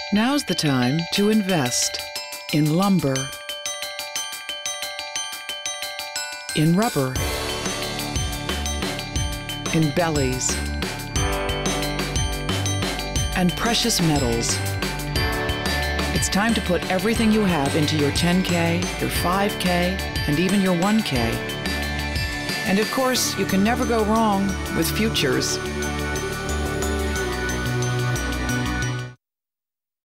Now's the time to invest in lumber, in rubber, in bellies, and precious metals. It's time to put everything you have into your 10K, your 5K, and even your 1K. And of course, you can never go wrong with futures.